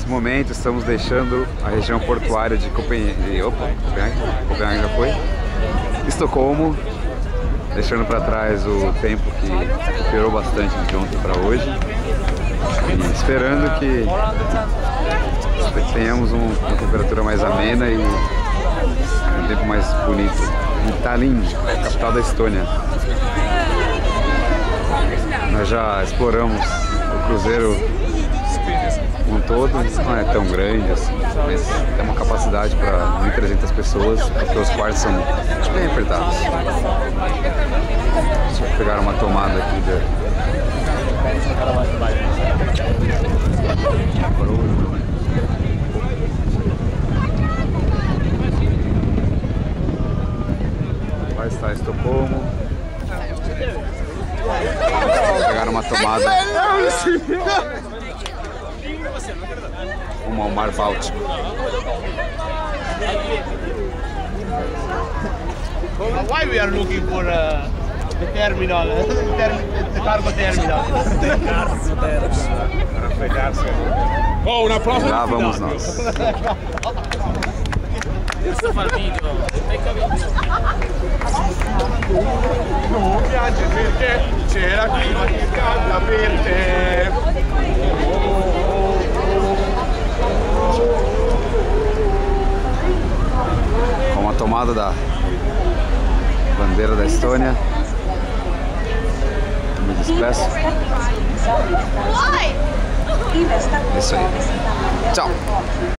Nesse momento estamos deixando a região portuária de Copenhague. Copenhague já foi. Estocolmo, deixando para trás o tempo que piorou bastante de ontem para hoje. E esperando que tenhamos uma temperatura mais amena e um tempo mais bonito. Em Tallinn, capital da Estônia. Nós já exploramos o cruzeiro um todo, não é tão grande assim, mas tem uma capacidade para 1.300 pessoas, porque os quartos são bem apertados. Deixa eu pegar uma tomada aqui Vai estar Estocolmo. Vou pegar uma tomada rumo ao Mar Báltico. Why we are looking for the terminal, the cargo terminal? Oh, una prova. Lá vamos nós. Non piange perché c'era clima che calda per te. Com a tomada da bandeira da Estônia, me despeço. Isso aí. Tchau.